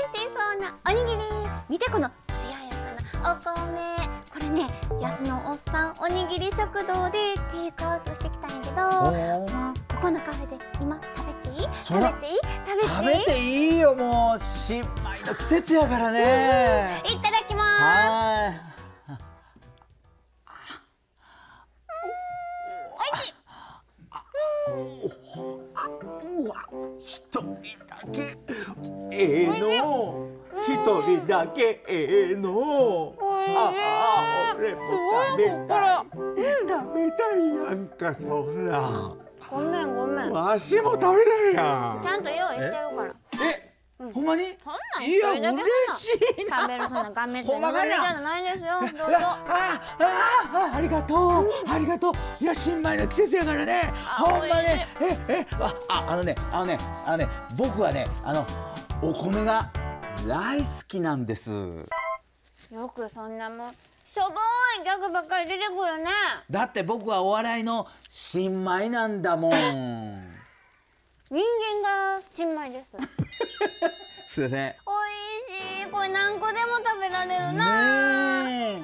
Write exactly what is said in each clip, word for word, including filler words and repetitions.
しそうなおにぎり。見てこの艶やかなお米。これね、安のおっさんおにぎり食堂でテイクアウトしてきたんやけど、もうここのカフェで今食べていい？食べていい？ 食べていいよ。もう新米の季節やからね。 いただきます。 はい。 おいしい。 うわ、一人だけええの。一人だけええの。ああ、俺も食べたい。食べたいやんか、そんな。 ごめんごめん。 わしも食べたいやん。 ちゃんと用意してるから。 え、ほんまに？ そんなんいや、嬉しいな。 食べるそんな画面で無理じゃないですよ。どうぞ。 ああ、ありがとう、ありがとう。いや、新米の季節やからね。ほんまね。え、え、あ、あ、あのね、あのね、あのね、僕はね、あのお米が大好きなんです。 よくそんなもんしょぼいギャグばっかり出てくるね。 だって僕はお笑いの新米なんだもん。 人間が新米です。 すいません。 おいしい。これ何個でも食べられるな。 ね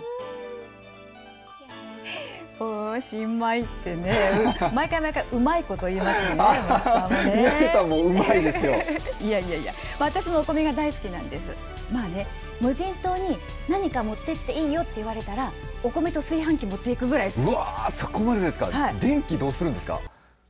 おー、新米ってね、毎回毎回うまいこと言いますよね。松さんもね。 皆さんもうまいですよ。 いやいやいや、私もお米が大好きなんです。まあね、無人島に何か持ってっていいよって言われたら、お米と炊飯器持っていくぐらい好き。 うわー、そこまでですか。 はい、 電気どうするんですか。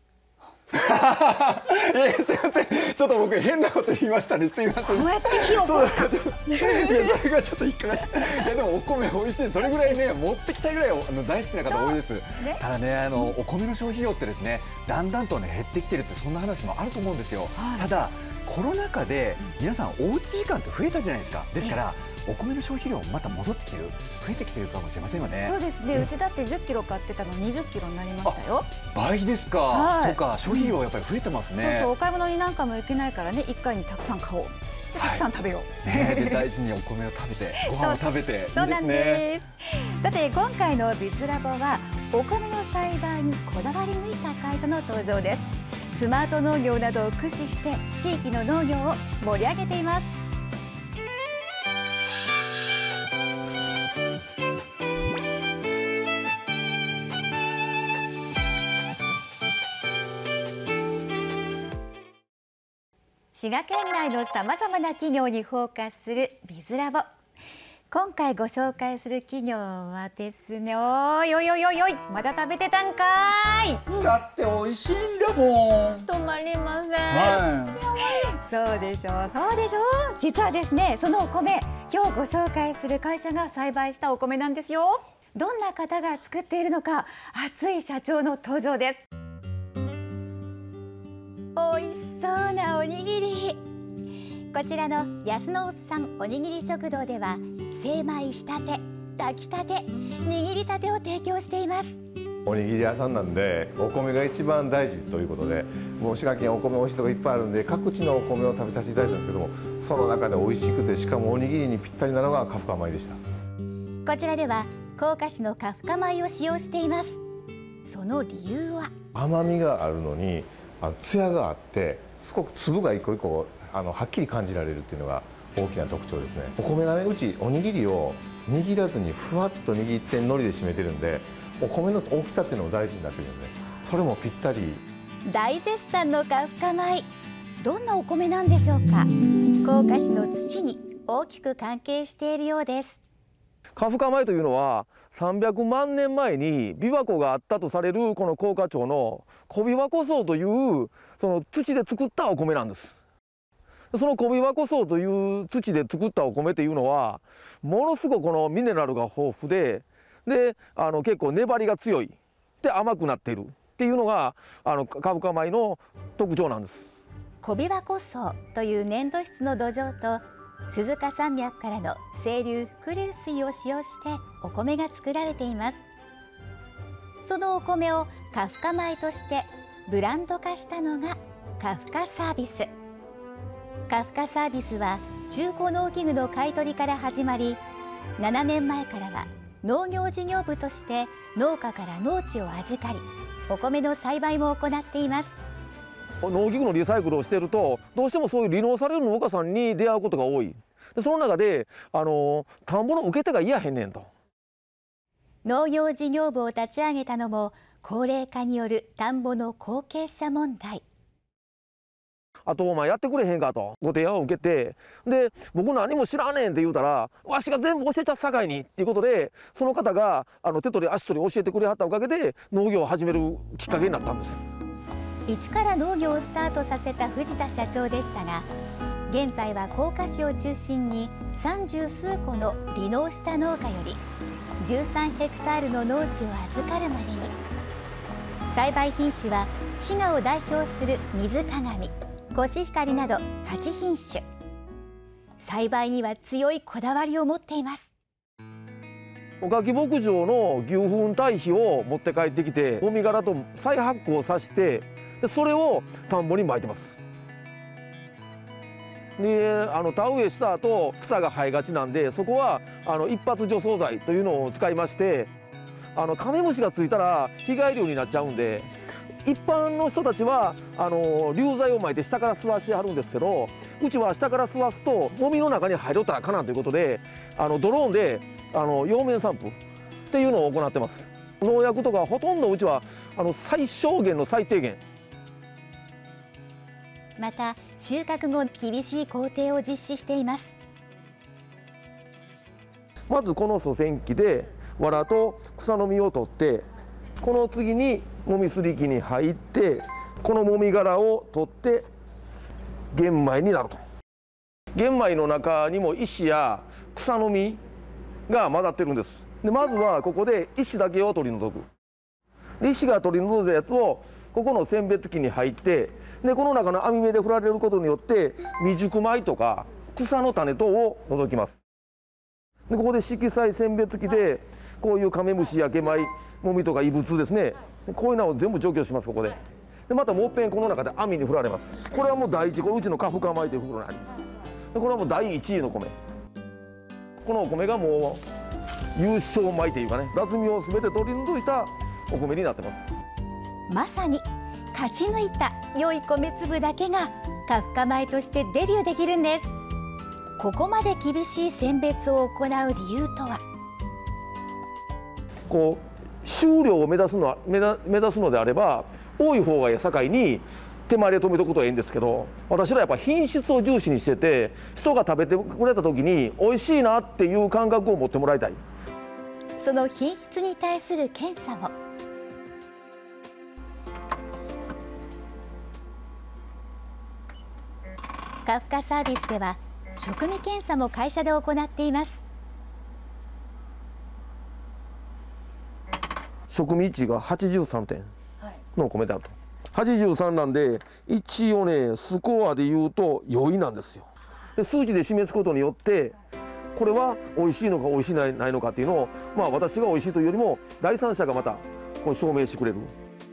えー、すいません、ちょっと僕変なこと言いましたね。すいません。 こうやって火を起こすか。 いや、それがちょっと引っかかっちゃった。いや、でもお米美味しい。それぐらいね、持ってきたいぐらいあの大好きな方多いです。ね、ただね、あのお米の消費量ってですね、だんだんとね減ってきてるって、そんな話もあると思うんですよ。はい、ただコロナ禍で皆さんおうち時間って増えたじゃないですか。ですからお米の消費量もまた戻ってきてる、増えてきてるかもしれませんよね。 そうですね。うちだってじゅっキロ買ってたのにじゅっキロになりましたよ。 倍ですか。はい、そうか、消費量やっぱり増えてますね。 そうそう、お買い物に何回も行けないからね、いっかいにたくさん買おう。でたくさん食べよう。 はい、ね、で大事にお米を食べて、ご飯を食べて、 そうなんです。さて今回のビズラボはお米の栽培にこだわり抜いた会社の登場です。スマート農業などを駆使して地域の農業を盛り上げています。滋賀県内のさまざまな企業にフォーカスするビズラボ。今回ご紹介する企業はですね、おいおいおいおいおい、まだ食べてたんかーい。 だって美味しいんだもん。 止まりません。 はい、 そうでしょう、そうでしょう。実はですね、そのお米、今日ご紹介する会社が栽培したお米なんですよ。どんな方が作っているのか、熱い社長の登場です。美味しそうなおにぎり。こちらの安のおっさんおにぎり食堂では、精米したて、炊きたて、握りたてを提供しています。 おにぎり屋さんなんで、お米が一番大事ということで、もう滋賀県お米美味しいとこいっぱいあるんで、各地のお米を食べさせていただいたんですけども、その中で美味しくて、しかもおにぎりにぴったりなのがカフカ米でした。 こちらでは甲賀市のカフカ米を使用しています。その理由は、 甘みがあるのにあの艶があって、すごく粒が一個一個あのはっきり感じられるっていうのが大きな特徴ですね。お米がね、うちおにぎりを握らずにふわっと握って海苔で締めてるんで、お米の大きさっていうのも大事になってるので、それもぴったり。 大絶賛のカフカ米、どんなお米なんでしょうか。甲賀市の土に大きく関係しているようです。 カフカ米というのはさんびゃくまんねんまえに琵琶湖があったとされるこの甲賀町の小琵琶湖層というその土で作ったお米なんです。その小琵琶湖層という土で作ったお米というのはものすごくこのミネラルが豊富で、であの結構粘りが強いで甘くなっているっていうのがあのカフカ米の特徴なんです。 小琵琶湖層という粘土質の土壌と鈴鹿山脈からの清流伏流水を使用してお米が作られています。そのお米をカフカ米としてブランド化したのがカフカサービス。カフカサービスは中古農機具の買い取りから始まり、ななねんまえからは農業事業部として農家から農地を預かり、お米の栽培も行っています。 農機具のリサイクルをしているとどうしてもそういう離農される農家さんに出会うことが多い。でその中であの田んぼの受け手がいやへんねんと。 農業事業部を立ち上げたのも高齢化による田んぼの後継者問題。 あとお前やってくれへんかとご提案を受けて、で僕何も知らねえんって言うたらわしが全部教えちゃったさかいにっていうことで、その方があの手取り足取り教えてくれはったおかげで農業を始めるきっかけになったんです。 一から農業をスタートさせた藤田社長でしたが、現在は甲賀市を中心に三十数個の離農した農家よりじゅうさんヘクタールの農地を預かるまでに。栽培品種は滋賀を代表する水鏡、コシヒカリなどはち品種。栽培には強いこだわりを持っています。 おかき牧場の牛糞堆肥を持って帰ってきて、もみ殻と再発酵させて、でそれを田んぼに撒いてます。であの田植えした後草が生えがちなんで、そこはあの一発除草剤というのを使いまして、あのカメムシがついたら被害量になっちゃうんで、一般の人たちはあの流剤を撒いて下から吸わしてはるんですけど、うちは下から吸わすともみの中に入ろったらかなということで、あのドローンであの葉面散布っていうのを行ってます。農薬とかほとんどうちはあの最小限の最低限。 また収穫後厳しい工程を実施しています。 まずこの粗剪機で藁と草の実を取って、この次にもみすり機に入って、このもみ殻を取って玄米になると。玄米の中にも石や草の実が混ざってるんです。でまずはここで石だけを取り除く。で石が取り除いたやつをここの選別機に入って、でこの中の網目で振られることによって未熟米とか草の種等を除きます。でここで色彩選別機でこういうカメムシや毛米、もみとか異物ですね、こういうのを全部除去します。ここででまたもう一遍この中で網に振られます。これはもう第一、これうちのカフカ米という袋にあります。でこれはもう第一位の米。このお米がもう優勝米というかね、雑味を全て取り除いたお米になってます。 まさに勝ち抜いた良い米粒だけがカフカ米としてデビューできるんです。ここまで厳しい選別を行う理由とは。 こう収量を目指すのは目指目指すのであれば多い方がええさかいに手前で止めとくとはいいんですけど、私らやっぱ品質を重視にしてて、人が食べてくれた時に美味しいなっていう感覚を持ってもらいたい。 その品質に対する検査も。カフカサービスでは食味検査も会社で行っています。 食味値がはちじゅうさんてんのお米であると。はちじゅうさんなんで一応ねスコアでいうとよいなんですよ。で数値で示すことによってこれは美味しいのか美味しいないないのかっていうのを、まあ私が美味しいというよりも第三者がまたこう証明してくれる。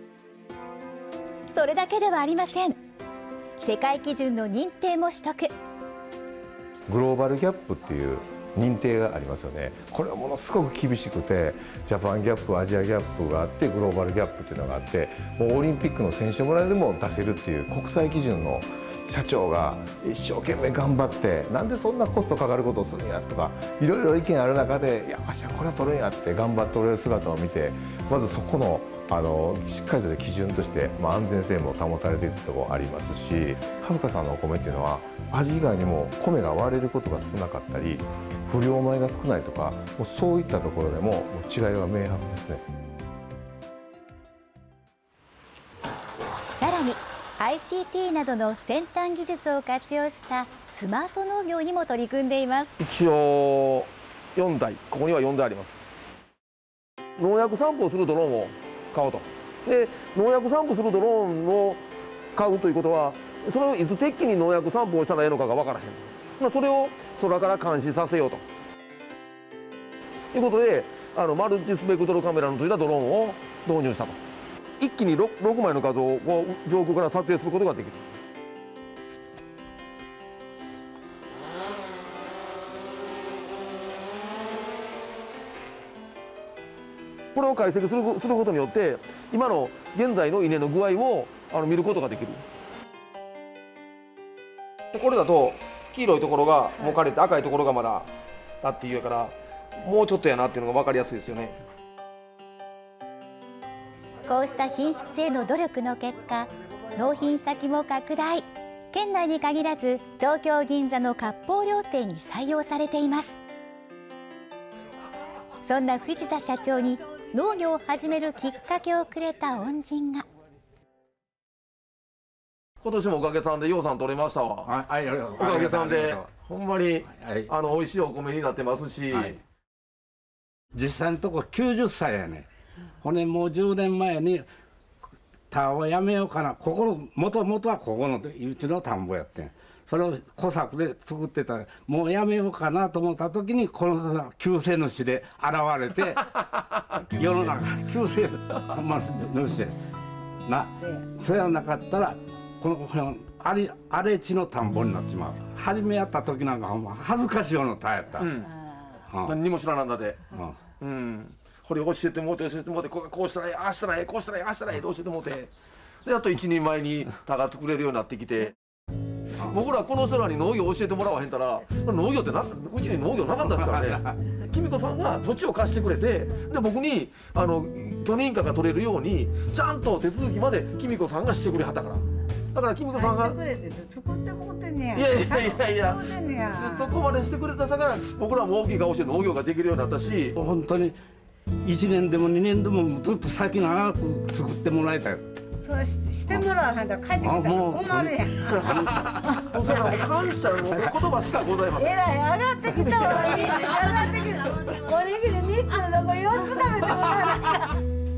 それだけではありません。世界基準の認定も取得。 グローバルギャップっていう認定がありますよね。これはものすごく厳しくて、ジャパンギャップ、アジアギャップがあって、グローバルギャップっていうのがあって、もうオリンピックの選手村でも出せるっていう国際基準の社長が一生懸命頑張って、なんでそんなコストかかることをするんやとかいろいろ意見ある中で、いやわしはこれは取るんやって頑張っておられる姿を見て、まずそこのあのしっかりとした基準として、まあ、安全性も保たれているところありますし、はるかさんのお米っていうのは味以外にも米が割れることが少なかったり、不良米が少ないとか、もうそういったところでももう違いは明白ですね。 さらに アイシーティー などの先端技術を活用したスマート農業にも取り組んでいます。 一応よんだい、ここにはよんだいあります。農薬散布をするドローンを買おうと。で農薬散布するドローンを買うということは、それをいつ適期に農薬散布をしたらいいのかが分からへん。まあそれを空から監視させようということで、あのマルチスペクトルカメラのついたドローンを導入したと。一気に ろく, ろくまいの画像をこう上空から撮影することができる。これを解析するすることによって、今の現在の稲の具合をあの見ることができる。 これだと黄色いところがもう枯れて赤いところがまだだっていうやから、もうちょっとやなっていうのが分かりやすいですよね。 こうした品質への努力の結果、納品先も拡大。県内に限らず東京銀座の割烹料亭に採用されています。そんな藤田社長に農業を始めるきっかけをくれた恩人が。 今年もおかげさんで養蚕取れましたわ。 はい、 おかげさんでほんまに、はい、あの美味しいお米になってますし、はい、 実際のとこきゅうじゅっさいやね。ほんでもうじゅうねんまえに田をやめようかな。ここの元々はここのうちの田んぼやってん。それを小作で作ってたらもうやめようかなと思った時にこの救世主で現れて世の中救世主でな、それがなかったらこのこの荒れ荒れ地の田んぼになっちまう。初めやった時なんかほんま恥ずかしいような田やった、うん、 何にも知らなんだで、うん、うん、これ教えてもうて教えてもうてこうしたらええああしたらええこうしたらええああしたらええと教えてもうてでやっと一人前に田が作れるようになってきて。僕らこの人らに農業教えてもらわへんたら農業ってなうちに農業なかったですからね。きみこさんが土地を貸してくれてで僕にあの許認可が取れるようにちゃんと手続きまできみこさんがしてくれはったから。だからきみこさんが作ってもってんねや。 いやいやいやいやそこまでしてくれたさから僕らも大きい顔して農業ができるようになったし、 本当にいちねんでもにねんでもずっと先長く作ってもらいたい。 そうし、してもらわへんだら帰ってきたら困るやん。 感謝の言葉しかございません。 えらい上がってきたわ。上がってきた。おにぎりみっつのとこよっつ食べてもら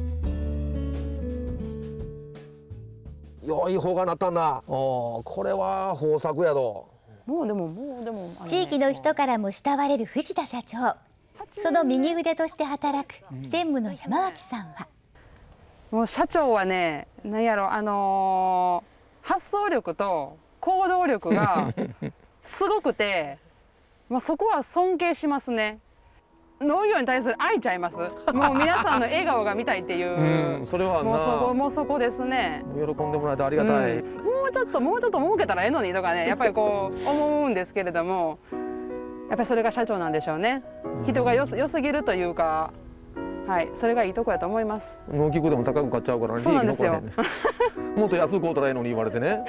う。良い方がなったんだ。おこれは豊作やど。 もうでももうでも、ね、 地域の人からも慕われる藤田社長。その右腕として働く専務の山脇さんは。 もう社長はね、なんやろあのー、発想力と行動力がすごくて、まあそこは尊敬しますね。農業に対する愛ちゃいます。もう皆さんの笑顔が見たいっていう。 うん、それはもうそこもうそこですね。 喜んでもらえてありがたい。 うん、もうちょっともうちょっと儲けたらええのにとかね、やっぱりこう思うんですけれども、やっぱりそれが社長なんでしょうね。人がよす良すぎるというか。はい、それがいいとこやと思います。 農機具でも高く買っちゃうからね。 そうなんですよ。 もっと安く買うたらいいのに言われてね。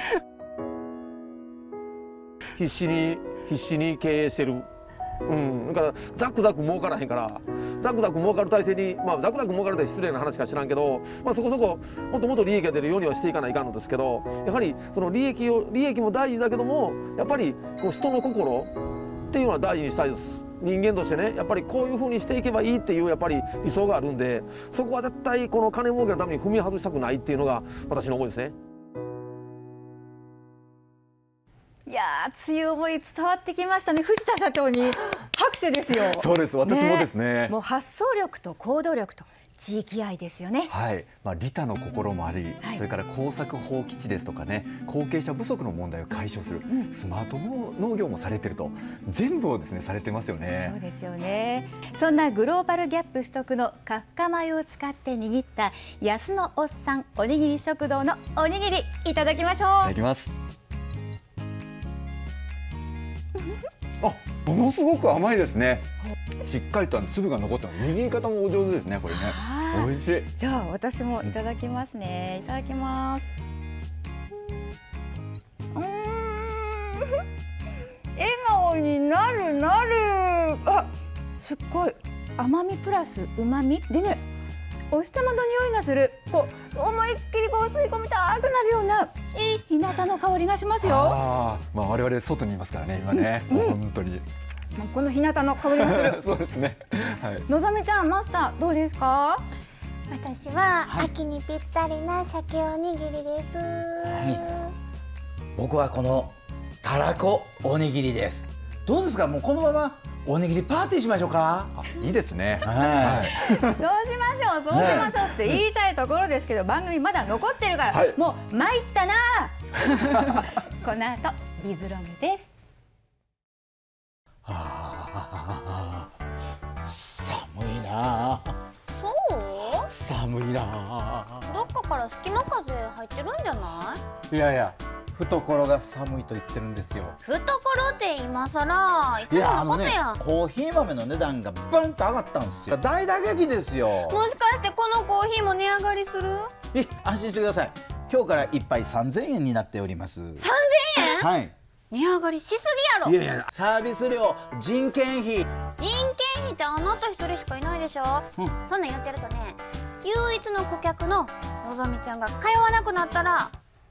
必死に必死に経営してる。うん、だからザクザク儲からへんから、ザクザク儲かる体制に、まあザクザク儲かるって失礼な話か知らんけど、まあそこそこもっともっと利益が出るようにはしていかないかんのですけど、やはりその利益を利益も大事だけども、やっぱりこう人の心っていうのは大事にしたいです。人間としてね、やっぱりこういうふうにしていけばいいっていうやっぱり理想があるんで、そこは絶対この金儲けのために踏み外したくないっていうのが私の思いですね。 いやー、強い思い伝わってきましたね。藤田社長に拍手ですよ。 そうです、私もですね。 ね、もう発想力と行動力と地域愛ですよね。 はい、まあ、利他の心もあり、はい、それから耕作放棄地ですとかね、後継者不足の問題を解消する、うん、スマート農業もされてると、全部をですねされてますよね。 そうですよね。そんなグローバルギャップ取得のカフカ米を使って握った安野おっさんおにぎり食堂のおにぎりいただきましょう。いただきます。あ、ものすごく甘いですね。しっかりと粒が残ったの、握り方もお上手ですね、これね。美味しい。 じゃあ私もいただきますね。いただきます。うーん、笑顔になるなる。あ、すっごい甘みプラス旨味でね、お日様の匂いがする。こう思いっきりこう吸い込みたくなるようないい日向の香りがしますよ。 あ、まあ我々外にいますからね、今ね、うん、本当に。 この日向の香りがする。 そうですね。はい。 のぞみちゃん、マスターどうですか？ 私は秋にぴったりな鮭おにぎりです。はい、僕はこのたらこおにぎりです。どうですか？もうこのままおにぎりパーティーしましょうか？ いいですね。 はい。そうしましょう、そうしましょうって言いたいところですけど、番組まだ残ってるから、はい、もう参ったな。この後ビズロムです。 ああ、寒いな。 そう？ 寒いな。 どっかから隙間風入ってるんじゃない？ いやいや、 懐が寒いと言ってるんですよ。 懐って今さらいつものことやん。 コーヒー豆の値段がバンと上がったんですよ。大打撃ですよ。 もしかしてこのコーヒーも値上がりする？ え、安心してください。今日から一杯さんぜんえんになっております。さんぜんえん？ はい。 値上がりしすぎやろ。 いやいや、サービス料、人件費。人件費ってあなた一人しかいないでしょ。うん、そんなん言ってるとね、唯一の顧客ののぞみちゃんが通わなくなったら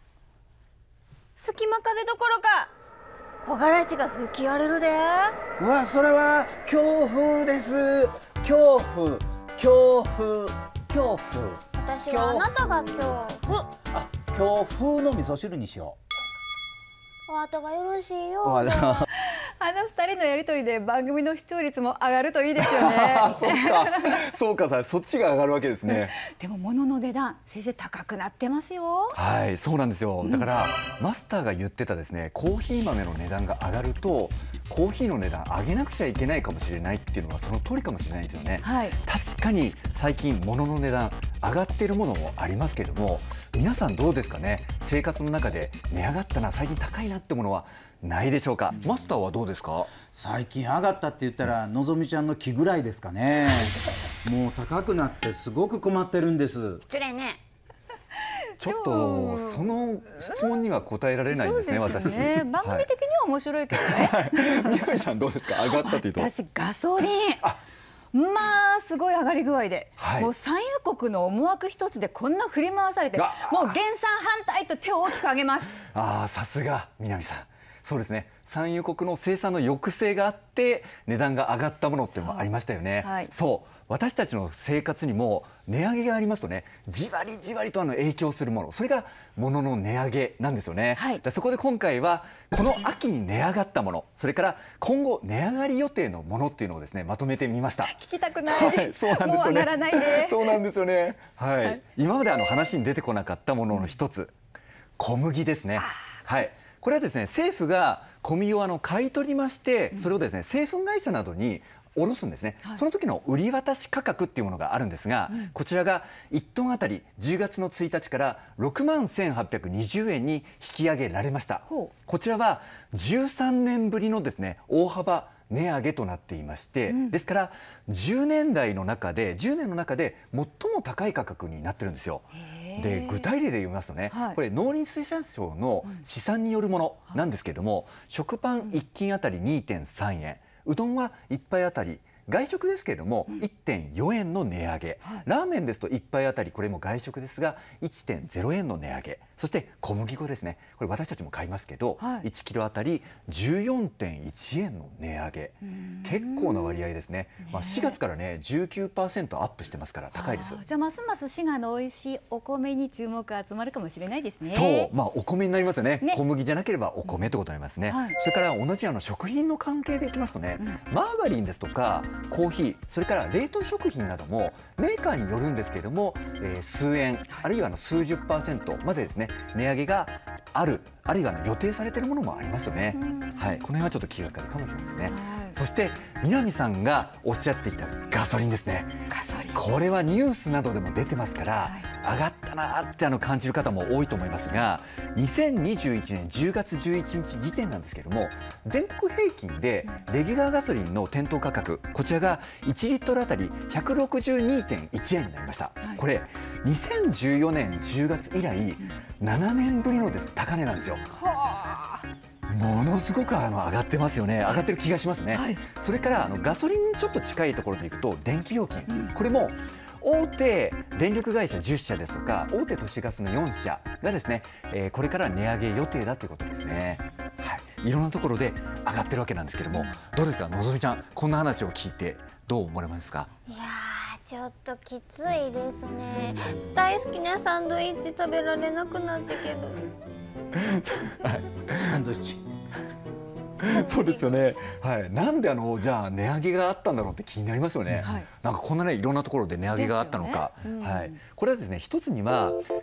隙間風どころか木枯らしが吹き荒れるで。 うわ、それは強風です。恐怖、強風、恐怖。 私はあなたが恐怖。 あ、強風の味噌汁にしよう。 お後がよろしいよ。 あの二人のやりとりで番組の視聴率も上がるといいですよね。 そうか、そうかさ、そっちが上がるわけですね。 でも物の値段、先生高くなってますよ。 はい、そうなんですよ。だから、うん、マスターが言ってたですね、コーヒー豆の値段が上がるとコーヒーの値段上げなくちゃいけないかもしれないっていうのはその通りかもしれないんですよね。はい、確かに最近物の値段上がっているものもありますけども、皆さんどうですかね。生活の中で値上がったな、最近高いなってものはないでしょうか。マスターはどうですか。 最近上がったって言ったらのぞみちゃんの木ぐらいですかね。もう高くなってすごく困ってるんです。 失礼ね。 ちょっとその質問には答えられないんですね。私ね、 番組的には面白いけどね。 宮城さんどうですか。上がったっていうと。 私ガソリン。まあすごい上がり具合で、はい、もう産油国の思惑一つでこんな振り回されて、もう減産反対と手を大きく上げます。 ああ、さすが南さん。そうですね。産油国の生産の抑制があって値段が上がったものっていうのもありましたよね。そう、はい、そう、私たちの生活にも値上げがありますとね、じわりじわりとあの影響するもの、それが物の値上げなんですよね。はい、だそこで今回はこの秋に値上がったもの、それから今後値上がり予定のものっていうのをですねまとめてみました。 聞きたくない。はい、 そうなんですよね。 もう上がらないで。 そうなんですよね。はい。はい、今まであの話に出てこなかったものの一つ、小麦ですね。はい。これはですね、政府が小麦をあの買い取りまして、それをですね製粉会社などに卸すんですね。はい、その時の売り渡し価格っていうものがあるんですが、うん、こちらがいちトンあたりじゅうがつのついたちからろくまんせんはっぴゃくにじゅうえんに引き上げられました。こちらはじゅうさんねんぶりのですね大幅値上げとなっていまして、うん、ですからじゅうねんだいの中でじゅうねんの中で最も高い価格になってるんですよ。で具体例で読みますとね、はい、これ農林水産省の試算によるものなんですけれども、うん、食パンいっきんあたり にてんさんえん、うどんはいっぱいあたり外食ですけれども いってんよえんの値上げ、はい、ラーメンですといっぱいあたりこれも外食ですが いってんゼロえんの値上げ、そして小麦粉ですね、これ私たちも買いますけど、はい、いちキロあたり じゅうよんてんいちえんの値上げ、結構な割合ですね。まあしがつからね じゅうきゅうパーセント アップしてますから高いです。 じゃあますます滋賀の美味しいお米に注目が集まるかもしれないですね。 そう、まあお米になりますよね。ね、小麦じゃなければお米ってことになりますね。はい、それから同じあの食品の関係でいきますとね、うん、マーガリンですとかコーヒー、それから冷凍食品などもメーカーによるんですけれども、えー、数円あるいはあの数十パーセントまでですね値上げがある、あるいは予定されているものもありますよね。はい、この辺はちょっと気がかりかもしれませんね。そして南さんがおっしゃっていたガソリンですね。 ガソリン、 これはニュースなどでも出てますから、はい、上がったなってあの感じる方も多いと思いますが、にせんにじゅういちねんじゅうがつじゅういちにち時点なんですけれども、全国平均でレギュラーガソリンの店頭価格、こちらがいちリットルあたり ひゃくろくじゅうにてんいちえんになりました。はい、これにせんじゅうよねんじゅうがつ以来ななねんぶりのです高値なんですよ。はあ、ものすごくあの上がってますよね。上がってる気がしますね。はい、それからあのガソリンにちょっと近いところでいくと電気料金、うん、これも大手電力会社じゅっしゃですとか大手都市ガスのよんしゃがですね、えー、これから値上げ予定だということですね。はい、いろんなところで上がってるわけなんですけども、どうですかのぞみちゃん、こんな話を聞いてどう思われますか。 いやーちょっときついですね。大好きなサンドイッチ食べられなくなってけどはい、サンドイッチそうですよね。はい、なんであのじゃあ値上げがあったんだろうって気になりますよね。はい、なんかこんなねいろんなところで値上げがあったのか。ね、うん、はい、これはですね一つには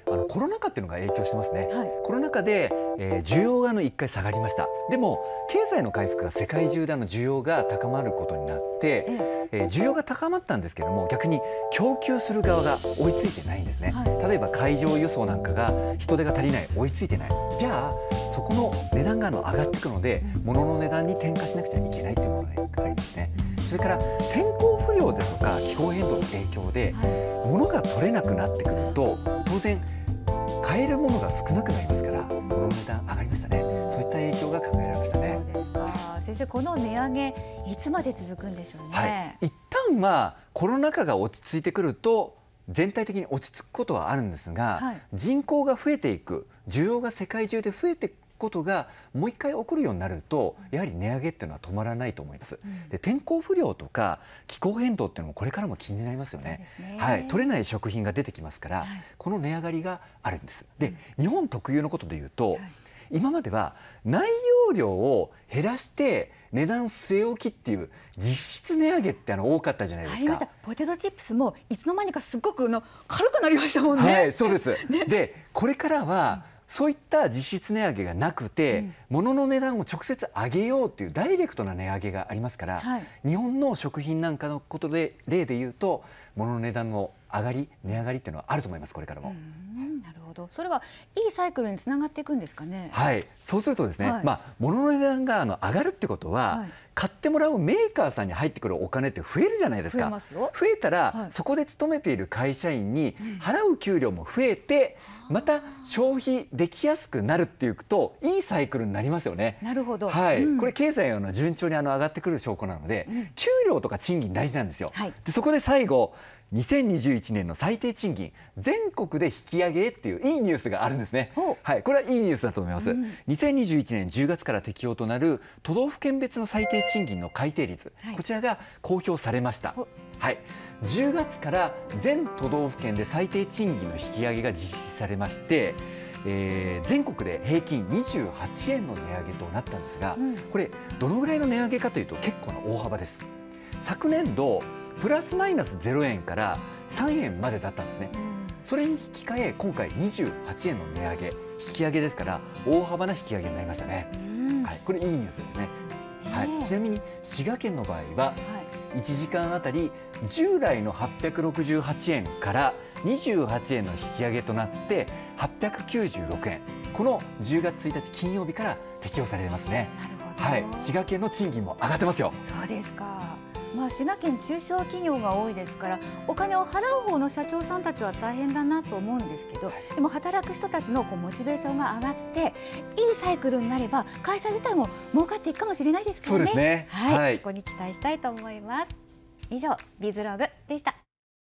あのコロナ禍っていうのが影響してますね。 はい、 コロナ禍で、えー、需要があの一回下がりました。でも経済の回復が世界中であの需要が高まることになって、ええー、需要が高まったんですけども、逆に供給する側が追いついてないんですね。はい、例えば海上輸送なんかが人手が足りない、追いついてない。じゃあそこの値段があの上がっていくので、物の値段に転嫁しなくちゃいけないというものがありますね。それから天候不良ですとか気候変動の影響で物が取れなくなってくると、当然買えるものが少なくなりますから、物の値段上がりましたね。そういった影響が考えられましたね。 そうですか。先生、この値上げいつまで続くんでしょうね。 はい、一旦はコロナ禍が落ち着いてくると全体的に落ち着くことはあるんですが、はい、人口が増えていく、需要が世界中で増えていくことがもう一回起こるようになると、やはり値上げっていうのは止まらないと思います。うん、で、天候不良とか気候変動っていうのもこれからも気になりますよね。ね、はい、取れない食品が出てきますから、はい、この値上がりがあるんです。で、うん、日本特有のことでいうと、はい、今までは内容量を減らして値段据え置きっていう実質値上げってあの多かったじゃないですか。 ありました。ポテトチップスもいつの間にかすごくの軽くなりましたもんね。 はい、そうです。ね、で、これからは、うん、そういった実質値上げがなくて、うん、物の値段を直接上げようというダイレクトな値上げがありますから、はい、日本の食品なんかのことで例で言うと、物の値段の上がり、値上がりっていうのはあると思います、これからも。 うん、なるほど。それはいいサイクルにつながっていくんですかね。 はい、そうするとですね、はい、まあ物の値段があの上がるってことは、はい、買ってもらうメーカーさんに入ってくるお金って増えるじゃないですか。 増えますよ。 増えたら、はい、そこで勤めている会社員に払う給料も増えて、うん、また消費できやすくなるっていうと、いいサイクルになりますよね。 なるほど。 はい、 うん、 これ経済の順調にあの上がってくる証拠なので、うん、給料とか賃金大事なんですよ。はい、で、そこで最後にせんにじゅういちねんの最低賃金全国で引き上げっていういいニュースがあるんですね。はい、これはいいニュースだと思います。うん、にせんにじゅういちねんじゅうがつから適用となる都道府県別の最低賃金の改定率、はい、こちらが公表されました。はい、じゅうがつから全都道府県で最低賃金の引き上げが実施されまして、えー、全国で平均にじゅうはちえんの値上げとなったんですが、うん、これどのぐらいの値上げかというと結構な大幅です。昨年度プラスマイナスゼロえんからさんえんまでだったんですね。それに引き換え今回にじゅうはちえんの値上げ、引き上げですから大幅な引き上げになりましたね。はい、これいいニュースですね。そうですね。はい、ちなみに滋賀県の場合は、はい、いちじかんあたり従来のはっぴゃくろくじゅうはちえんからにじゅうはちえんの引き上げとなってはっぴゃくきゅうじゅうろくえん、このじゅうがつついたち金曜日から適用されてますね。 なるほど。 はい、滋賀県の賃金も上がってますよ。 そうですか。まあ、滋賀県中小企業が多いですから、お金を払う方の社長さんたちは大変だなと思うんですけど、でも働く人たちのこうモチベーションが上がっていいサイクルになれば会社自体も儲かっていくかもしれないですからね。 そうですね。 はい、 はい、 そこに期待したいと思います。以上、ビズログでした。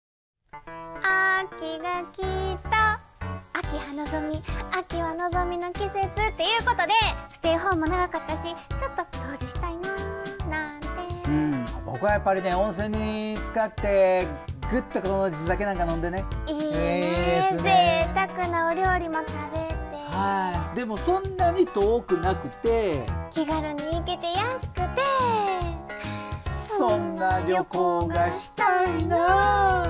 秋が来た、秋は望み、秋は望みの季節っていうことで、ステイホームも長かったし、ちょっと遠出したいななんて。 うん、僕はやっぱりね、温泉に浸かってぐっとこの地酒なんか飲んでね、 いいね、贅沢なお料理も食べて、 はい、でもそんなに遠くなくて気軽に行けて安くて、 そんな旅行がしたいな。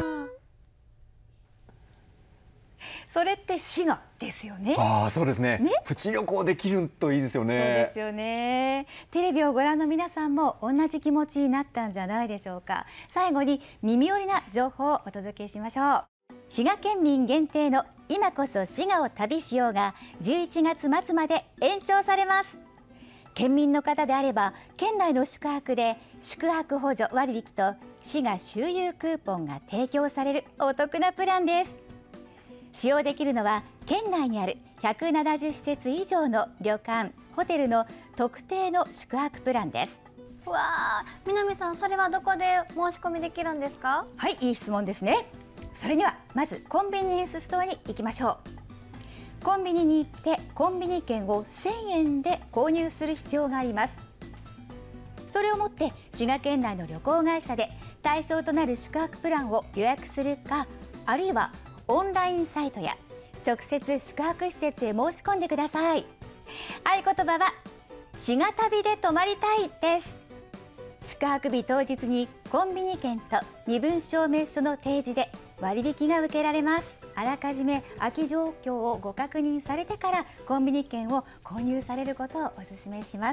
それって滋賀ですよね。 ああ、そうですね。ね、プチ旅行できるといいですよね。 そうですよね。テレビをご覧の皆さんも同じ気持ちになったんじゃないでしょうか。最後に耳寄りな情報をお届けしましょう。滋賀県民限定の今こそ滋賀を旅しようがじゅういちがつまつまで延長されます。県民の方であれば県内の宿泊で宿泊補助割引と滋賀周遊クーポンが提供されるお得なプランです。使用できるのは県内にあるひゃくななじゅう施設以上の旅館・ホテルの特定の宿泊プランです。 わあ、南さん、それはどこで申し込みできるんですか？ はい、いい質問ですね。それにはまずコンビニエンスストアに行きましょう。コンビニに行ってコンビニ券をせんえんで購入する必要があります。それをもって滋賀県内の旅行会社で対象となる宿泊プランを予約するか、あるいはオンラインサイトや直接宿泊施設へ申し込んでください。合言葉は滋賀旅で泊まりたいです。宿泊日当日にコンビニ券と身分証明書の提示で割引が受けられます。 あらかじめ空き状況をご確認されてからコンビニ券を購入されることをお勧めします。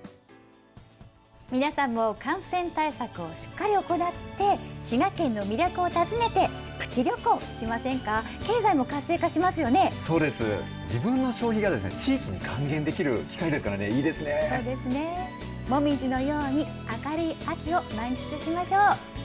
皆さんも感染対策をしっかり行って滋賀県の魅力を訪ねてプチ旅行しませんか。経済も活性化しますよね。 そうです。自分の消費がですね、地域に還元できる機会ですからね、いいですね。 そうですね。もみじのように明るい秋を満喫しましょう。